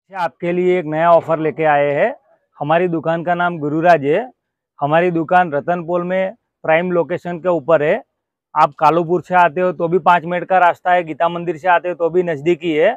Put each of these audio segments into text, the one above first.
आपके लिए एक नया ऑफर लेके आए हैं। हमारी दुकान का नाम गुरुराज है। हमारी दुकान रतनपोल में प्राइम लोकेशन के ऊपर है। आप कालूपुर से आते हो तो भी 5 मिनट का रास्ता है, गीता मंदिर से आते हो तो भी नज़दीकी है,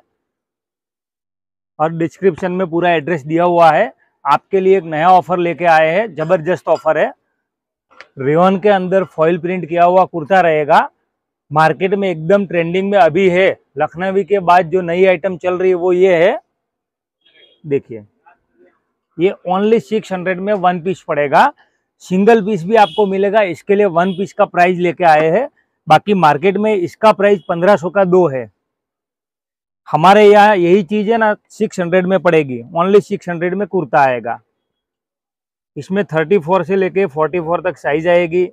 और डिस्क्रिप्शन में पूरा एड्रेस दिया हुआ है। आपके लिए एक नया ऑफर लेके आए हैं, ज़बरदस्त ऑफर है। रेयॉन के अंदर फॉइल प्रिंट किया हुआ कुर्ता रहेगा। मार्केट में एकदम ट्रेंडिंग में अभी है। लखनवी के बाद जो नई आइटम चल रही है वो ये है। देखिए, ये ओनली 600 में 1 पीस पड़ेगा। सिंगल पीस भी आपको मिलेगा। इसके लिए 1 पीस का प्राइस लेके आए हैं। बाकी मार्केट में इसका प्राइस 1500 का 2 है। हमारे यहाँ यही चीज है ना, 600 में पड़ेगी। ओनली 600 में कुर्ता आएगा। इसमें 34 से लेके 44 तक साइज आएगी।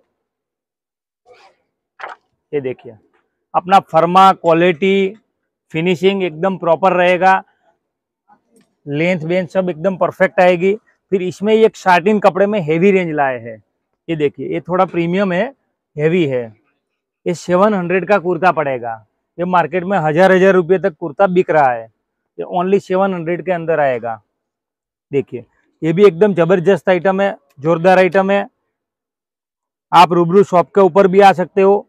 ये देखिए, अपना फर्मा, क्वालिटी, फिनिशिंग एकदम प्रॉपर रहेगा। लेंथ वेंथ सब एकदम परफेक्ट आएगी। फिर इसमें एक शार्टिन कपड़े में हेवी रेंज लाए हैं। ये देखिए, ये थोड़ा प्रीमियम है, हेवी है। ये 700 का कुर्ता पड़ेगा। ये मार्केट में हजार रुपये तक कुर्ता बिक रहा है। ये ओनली 700 के अंदर आएगा। देखिए, ये भी एकदम जबरदस्त आइटम है, जोरदार आइटम है। आप रूबरू शॉप के ऊपर भी आ सकते हो।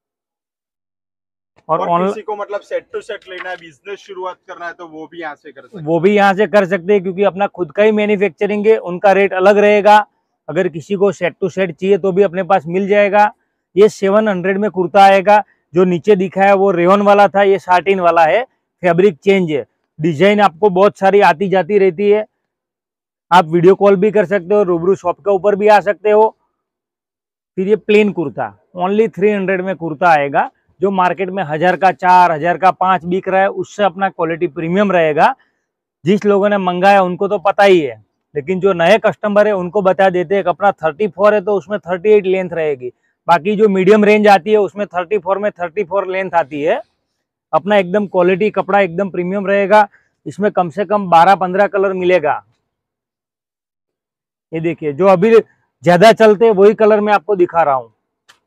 और किसी को मतलब सेट टू सेट लेना है, बिजनेस शुरुआत करना है, तो वो भी यहाँ से कर सकते हैं। वो भी यहाँ से कर सकते हैं, क्योंकि अपना खुद का ही मैन्युफैक्चरिंग है। उनका रेट अलग रहेगा। अगर किसी को सेट टू सेट चाहिए तो भी अपने पास मिल जाएगा। ये 700 में कुर्ता आएगा। जो नीचे दिखा है वो रेयॉन वाला था, ये साटिन वाला है। फैब्रिक चेंज है। डिजाइन आपको बहुत सारी आती जाती रहती है। आप वीडियो कॉल भी कर सकते हो, रूबरू शॉप के ऊपर भी आ सकते हो। फिर ये प्लेन कुर्ता ओनली 300 में कुर्ता आएगा। जो मार्केट में 1000 का 4, 1000 का 5 बिक रहा है, उससे अपना क्वालिटी प्रीमियम रहेगा। जिस लोगों ने मंगाया उनको तो पता ही है, लेकिन जो नए कस्टमर है उनको बता देते हैं कि अपना 34 है तो उसमें 38 लेंथ रहेगी। बाकी जो मीडियम रेंज आती है उसमें 34 में 34 लेंथ आती है। अपना एकदम क्वालिटी कपड़ा एकदम प्रीमियम रहेगा। इसमें कम से कम 12-15 कलर मिलेगा। ये देखिए, जो अभी ज्यादा चलते हैं वही कलर मैं आपको दिखा रहा हूं।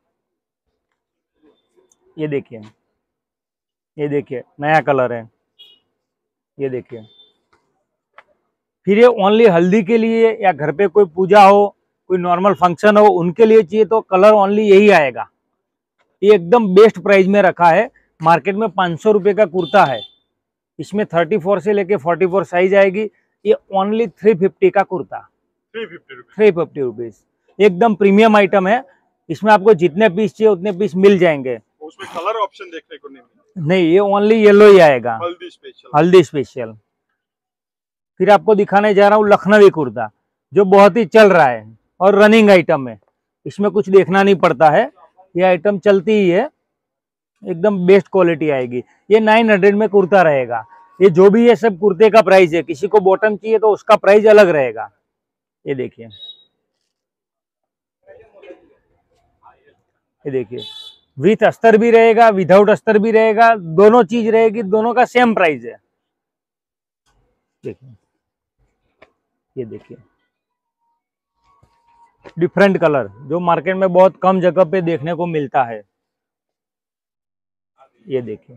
ये देखिए, ये देखिए, नया कलर है। ये देखिए, फिर ये ओनली हल्दी के लिए या घर पे कोई पूजा हो, कोई नॉर्मल फंक्शन हो, उनके लिए चाहिए तो कलर ओनली यही आएगा। ये एकदम बेस्ट प्राइस में रखा है। मार्केट में 500 रुपये का कुर्ता है। इसमें 34 से लेके 44 साइज आएगी। ये ओनली 350 का कुर्ता, 350 रुपीज। एकदम प्रीमियम आइटम है। इसमें आपको जितने पीस चाहिए उतने पीस मिल जाएंगे। उसमें कलर ऑप्शन देखने को नहीं, ये ओनली येलो ही आएगा, हल्दी स्पेशल। हल्दी स्पेशल। फिर आपको दिखाने जा रहा हूँ लखनवी कुर्ता, जो बहुत ही चल रहा है और रनिंग आइटम है। इसमें कुछ देखना नहीं पड़ता है, ये आइटम चलती ही है। एकदम बेस्ट क्वालिटी आएगी। ये 900 में कुर्ता रहेगा। ये जो भी है सब कुर्ते का प्राइस है। किसी को बॉटम चाहिए तो उसका प्राइस अलग रहेगा। ये देखिए, ये देखिए, विथ अस्तर भी रहेगा, विदाउट अस्तर भी रहेगा। दोनों चीज रहेगी, दोनों का सेम प्राइस है। देखिए, ये देखिए, डिफरेंट कलर जो मार्केट में बहुत कम जगह पे देखने को मिलता है। ये देखिए,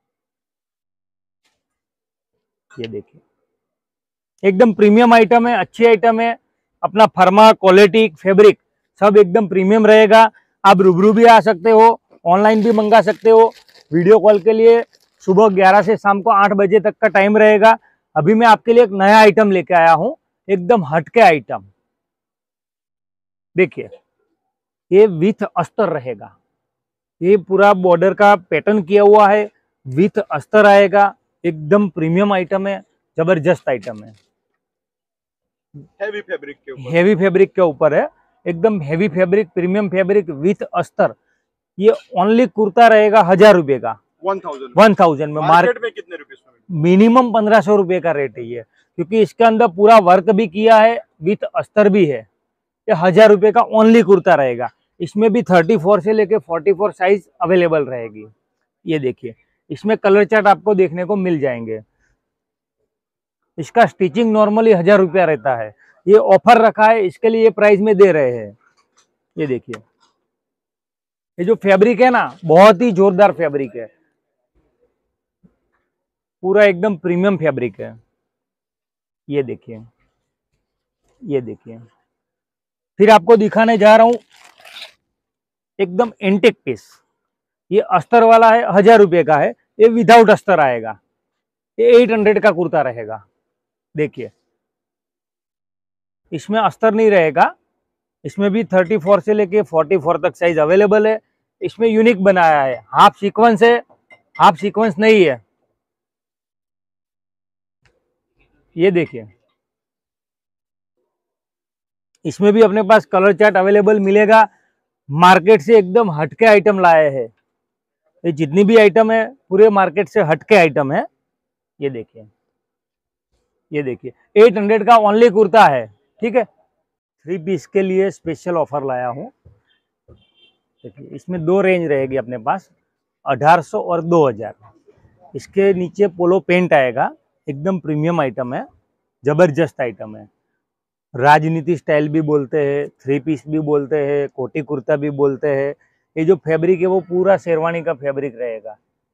ये देखिए, एकदम प्रीमियम आइटम है, अच्छी आइटम है। अपना फर्मा, क्वालिटी, फैब्रिक सब एकदम प्रीमियम रहेगा। आप रूबरू भी आ सकते हो, ऑनलाइन भी मंगा सकते हो। वीडियो कॉल के लिए सुबह 11 से शाम को 8 बजे तक का टाइम रहेगा। अभी मैं आपके लिए एक नया आइटम लेके आया हूँ, एकदम हटके आइटम। देखिए, ये विथ अस्तर रहेगा। ये पूरा बॉर्डर का पैटर्न किया हुआ है, विथ अस्तर आएगा। एकदम प्रीमियम आइटम है, जबरदस्त आइटम है। हेवी फैब्रिक के ऊपर, हेवी फैब्रिक के ऊपर है। एकदम heavy fabric, premium fabric with अस्तर। ये ओनली कुर्ता रहेगा 1000 रुपये का, 1000 में। मार्केट में कितने रुपीस में? मिनिमम 1500 रुपये का रेट है ये, क्योंकि इसके अंदर पूरा वर्क भी किया है, विथ अस्तर भी है। ये 1000 रुपये का ओनली कुर्ता रहेगा। इसमें भी 34 से लेके 44 साइज अवेलेबल रहेगी। ये देखिए, इसमें कलर चार्ट आपको देखने को मिल जाएंगे। इसका स्टिचिंग नॉर्मली 1000 रुपया रहता है। ये ऑफर रखा है, इसके लिए ये प्राइस में दे रहे हैं। ये देखिए, ये जो फैब्रिक है ना, बहुत ही जोरदार फैब्रिक है। पूरा एकदम प्रीमियम फैब्रिक है। ये देखिए, ये देखिए। फिर आपको दिखाने जा रहा हूं एकदम एंटिक पीस। ये अस्तर वाला है, 1000 रुपये का है। ये विदाउट अस्तर आएगा, ये 800 का कुर्ता रहेगा। देखिए, इसमें अस्तर नहीं रहेगा। इसमें भी 34 से लेके 44 तक साइज अवेलेबल है। इसमें यूनिक बनाया है, हाफ सीक्वेंस है, हाफ सीक्वेंस नहीं है। ये देखिए, इसमें भी अपने पास कलर चार्ट अवेलेबल मिलेगा। मार्केट से एकदम हटके आइटम लाए हैं। ये जितनी भी आइटम है पूरे मार्केट से हटके आइटम है। ये देखिए, ये देखिए, 800 का ओनली कुर्ता है। ठीक है, 3 पीस के लिए स्पेशल ऑफर लाया हूँ। देखिए, इसमें 2 रेंज रहेगी अपने पास, 1800 और 2000। इसके नीचे पोलो पेंट आएगा, एकदम प्रीमियम आइटम है, जबरदस्त आइटम है। राजनीति स्टाइल भी बोलते हैं, 3 पीस भी बोलते हैं, कोटी कुर्ता भी बोलते हैं। ये जो फैब्रिक है वो पूरा शेरवानी का फैब्रिक रहेगा।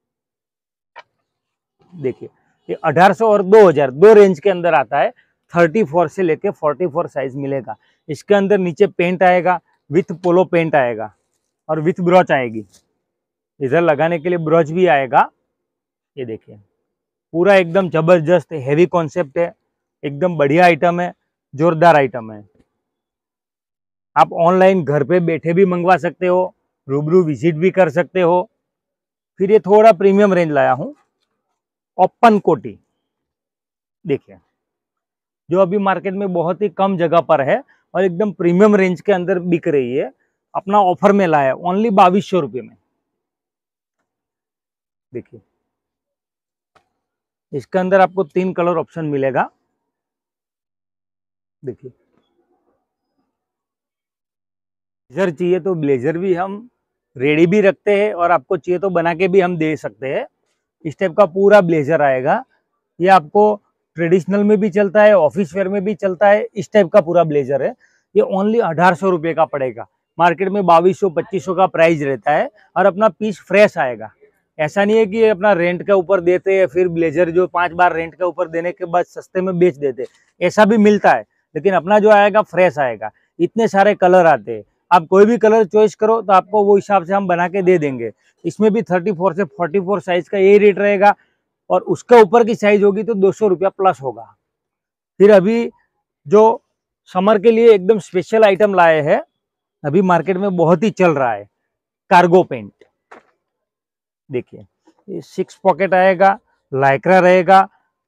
देखिए, ये 1800 और 2000 दो रेंज के अंदर आता है। 34 से लेके 44 साइज मिलेगा। इसके अंदर नीचे पेंट आएगा, विथ पोलो पेंट आएगा और विथ ब्रोच आएगी। इधर लगाने के लिए ब्रोच भी आएगा। ये देखिए, पूरा एकदम जबरदस्त हेवी कॉन्सेप्ट है, एकदम बढ़िया आइटम है, जोरदार आइटम है। आप ऑनलाइन घर पे बैठे भी मंगवा सकते हो, रूबरू विजिट भी कर सकते हो। फिर ये थोड़ा प्रीमियम रेंज लाया हूँ, ओपन कोटी। देखिए, जो अभी मार्केट में बहुत ही कम जगह पर है और एकदम प्रीमियम रेंज के अंदर बिक रही है। अपना ऑफर में लाया ओनली 2200 रुपये में। देखिए, इसके अंदर आपको 3 कलर ऑप्शन मिलेगा। देखिए, ब्लेजर चाहिए तो ब्लेजर भी हम रेडी भी रखते हैं और आपको चाहिए तो बना के भी हम दे सकते हैं। इस टाइप का पूरा ब्लेजर आएगा। ये आपको ट्रेडिशनल में भी चलता है, ऑफिस वेयर में भी चलता है। इस टाइप का पूरा ब्लेजर है। ये ओनली 1800 रुपये का पड़ेगा। मार्केट में 2200-2500 का प्राइस रहता है और अपना पीस फ्रेश आएगा। ऐसा नहीं है कि अपना रेंट के ऊपर देते हैं, फिर ब्लेजर जो 5 बार रेंट के ऊपर देने के बाद सस्ते में बेच देते, ऐसा भी मिलता है। लेकिन अपना जो आएगा फ्रेश आएगा। इतने सारे कलर आते हैं, आप कोई भी कलर चॉइस करो तो आपको वो हिसाब से हम बना के दे देंगे। इसमें भी 34 से 44 साइज का यही रेट रहेगा और उसके ऊपर की साइज होगी तो 200 रुपया प्लस होगा। फिर अभी जो समर के लिए एकदम स्पेशल आइटम लाए हैं, अभी मार्केट में बहुत ही चल रहा है, कार्गो पेंट। देखिए, ये 6 पॉकेट आएगा, लाइक्रा रहेगा।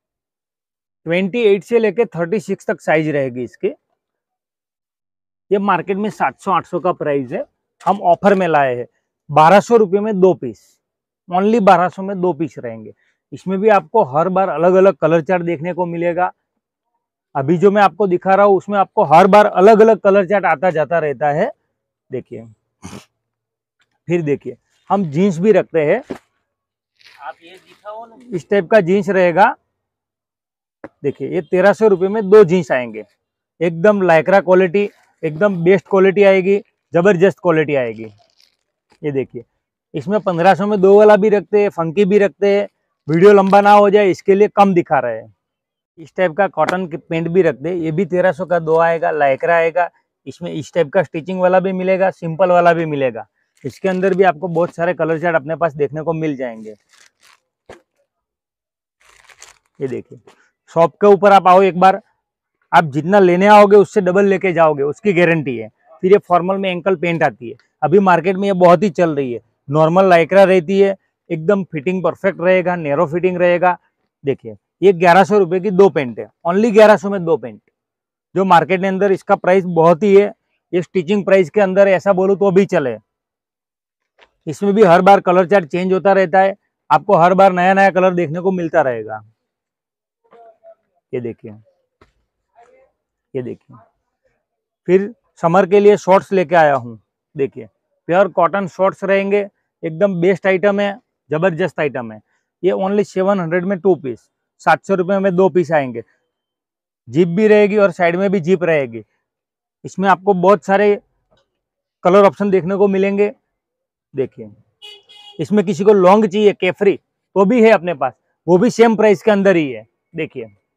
28 से लेके 36 तक साइज रहेगी इसकी। ये मार्केट में 700-800 का प्राइस है। हम ऑफर में लाए हैं 1200 रुपये में 2 पीस। ओनली 1200 में 2 पीस रहेंगे। इसमें भी आपको हर बार अलग अलग कलर चार्ट देखने को मिलेगा। अभी जो मैं आपको दिखा रहा हूँ उसमें आपको हर बार अलग अलग कलर चार्ट आता जाता रहता है। देखिए, फिर देखिए, हम जीन्स भी रखते हैं। आप ये दिखाओ ना, इस टाइप का जीन्स रहेगा। देखिए, ये 1300 रुपये में 2 जीन्स आएंगे। एकदम लाइक्रा क्वालिटी, एकदम बेस्ट क्वालिटी आएगी, जबरदस्त क्वालिटी आएगी। ये देखिए, इसमें 1500 में 2 वाला भी रखते हैं, फंकी भी रखते हैं। वीडियो लंबा ना हो जाए इसके लिए कम दिखा रहे हैं। इस टाइप का कॉटन के पेंट भी रखते हैं। ये भी 1300 का 2 आएगा, लाइक्रा आएगा। इसमें इस टाइप का स्टिचिंग वाला भी मिलेगा, सिंपल वाला भी मिलेगा। इसके अंदर भी आपको बहुत सारे कलर चार्ट अपने पास देखने को मिल जाएंगे। ये देखिए, शॉप के ऊपर आप आओ एक बार, आप जितना लेने आओगे उससे डबल लेके जाओगे, उसकी गारंटी है। फिर ये फॉर्मल में एंकल पेंट आती है, अभी मार्केट में ये बहुत ही चल रही है। नॉर्मल लाइक्रा रहती है, एकदम फिटिंग परफेक्ट रहेगा, नैरो फिटिंग रहेगा। देखिए, ये 1100 रुपये की 2 पेंट है, ओनली 1100 में 2 पेंट। जो मार्केट के अंदर इसका प्राइस बहुत ही है, ये स्टिचिंग प्राइस के अंदर ऐसा बोलूँ तो भी चले। इसमें भी हर बार कलर चार्ट चेंज होता रहता है, आपको हर बार नया नया कलर देखने को मिलता रहेगा। ये देखिए, ये देखिए, फिर समर के लिए शॉर्ट्स लेके आया हूँ। देखिए, प्योर कॉटन शॉर्ट्स रहेंगे, एकदम बेस्ट आइटम है, जबरदस्त आइटम है। ये ओनली 700 में 2 पीस, 700 रुपये में 2 पीस आएंगे। जिप भी रहेगी और साइड में भी जिप रहेगी। इसमें आपको बहुत सारे कलर ऑप्शन देखने को मिलेंगे। देखिए, इसमें किसी को लॉन्ग चाहिए कैफरी तो भी है अपने पास, वो भी सेम प्राइस के अंदर ही है। देखिए,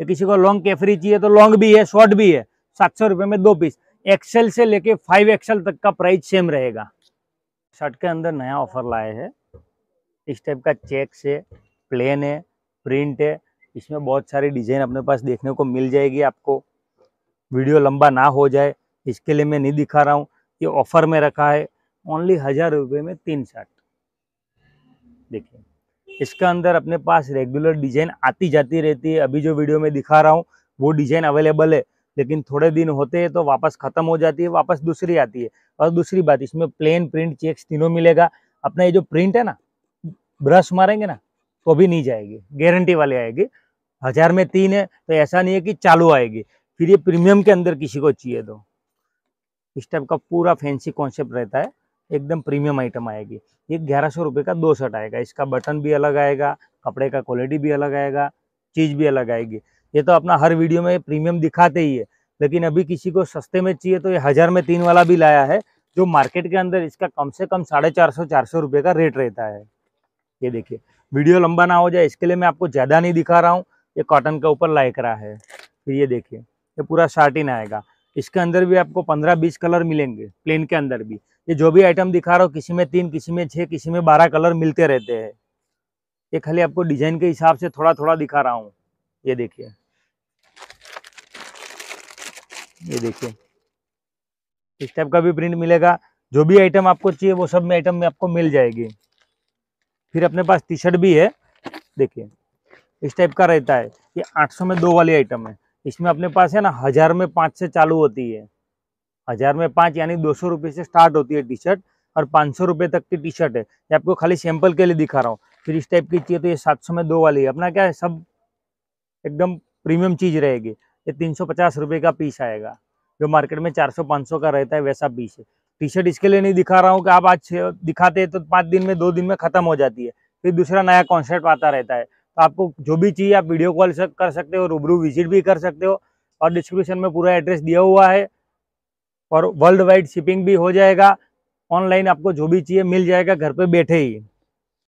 ये किसी को लॉन्ग कैफरी चाहिए तो लॉन्ग भी है, शॉर्ट भी है। 700 रुपये में 2 पीस। एक्सेल से लेके 5XL तक का प्राइस सेम रहेगा। शर्ट के अंदर नया ऑफर लाए हैं। इस टाइप का चेक्स है, प्लेन है, प्रिंट है। इसमें बहुत सारी डिजाइन अपने पास देखने को मिल जाएगी आपको। वीडियो लंबा ना हो जाए इसके लिए मैं नहीं दिखा रहा हूँ। ये ऑफर में रखा है। ओनली 1000 रुपये में 3 शर्ट। देखिए, इसका अंदर अपने पास रेगुलर डिजाइन आती जाती रहती है। अभी जो वीडियो में दिखा रहा हूँ वो डिजाइन अवेलेबल है, लेकिन थोड़े दिन होते हैं तो वापस खत्म हो जाती है, वापस दूसरी आती है। और दूसरी बात, इसमें प्लेन, प्रिंट, चेक्स तीनों मिलेगा। अपना ये जो प्रिंट है ना, ब्रश मारेंगे ना तो भी नहीं जाएगी, गारंटी वाली आएगी। 1000 में 3 है तो ऐसा नहीं है कि चालू आएगी। फिर ये प्रीमियम के अंदर किसी को चाहिए तो इस टाइप का पूरा फैंसी कॉन्सेप्ट रहता है, एकदम प्रीमियम आइटम आएगी। ये 1100 रुपये का 2 शर्ट आएगा। इसका बटन भी अलग आएगा, कपड़े का क्वालिटी भी अलग आएगा, चीज़ भी अलग आएगी। ये तो अपना हर वीडियो में प्रीमियम दिखाते ही है, लेकिन अभी किसी को सस्ते में चाहिए तो ये 1000 में 3 वाला भी लाया है, जो मार्केट के अंदर इसका कम से कम 450 रुपये का रेट रहता है। ये देखिए, वीडियो लंबा ना हो जाए इसके लिए मैं आपको ज़्यादा नहीं दिखा रहा हूँ। ये कॉटन के ऊपर लाइक्रा है। फिर ये देखिए, ये पूरा शार्टिन आएगा। इसके अंदर भी आपको 15-20 कलर मिलेंगे, प्लेन के अंदर भी। ये जो भी आइटम दिखा रहा हूँ, किसी में 3, किसी में 6, किसी में 12 कलर मिलते रहते हैं। ये खाली आपको डिजाइन के हिसाब से थोड़ा थोड़ा दिखा रहा हूँ। ये देखिए, ये देखिए, इस टाइप का भी प्रिंट मिलेगा। जो भी आइटम आपको चाहिए वो सब में आइटम में आपको मिल जाएगी। फिर अपने पास टी शर्ट भी है। देखिए, इस टाइप का रहता है। ये 800 में 2 वाली आइटम है। इसमें अपने पास है ना 1000 में 5 से चालू होती है। 1000 में 5 यानी 200 रुपये से स्टार्ट होती है टी शर्ट, और 500 रुपये तक की टी शर्ट है। ये आपको खाली सैंपल के लिए दिखा रहा हूँ। फिर इस टाइप की चाहिए तो ये 700 में 2 वाली है। अपना क्या है, सब एकदम प्रीमियम चीज़ रहेगी। ये 350 रुपये का पीस आएगा, जो मार्केट में 400-500 का रहता है, वैसा पीस है। टी शर्ट इसके लिए नहीं दिखा रहा हूँ कि आप आज दिखाते हैं तो 5 दिन में 2 दिन में ख़त्म हो जाती है, फिर दूसरा नया कॉन्सेप्ट आता रहता है। तो आपको जो भी चाहिए आप वीडियो कॉल कर सकते हो, रूबरू विजिट भी कर सकते हो। और डिस्क्रिप्शन में पूरा एड्रेस दिया हुआ है, और वर्ल्ड वाइड शिपिंग भी हो जाएगा। ऑनलाइन आपको जो भी चाहिए मिल जाएगा घर पे बैठे ही।